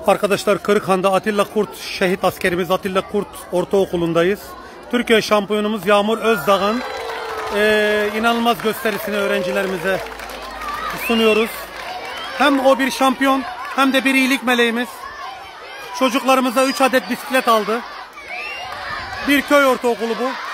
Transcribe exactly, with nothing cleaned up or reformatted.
Arkadaşlar Kırıkhan'da Atilla Kurt, şehit askerimiz Atilla Kurt Ortaokulu'ndayız. Türkiye şampiyonumuz Yağmur Özdağ'ın e, inanılmaz gösterisini öğrencilerimize sunuyoruz. Hem o bir şampiyon hem de bir iyilik meleğimiz. Çocuklarımıza üç adet bisiklet aldı. Bir köy ortaokulu bu.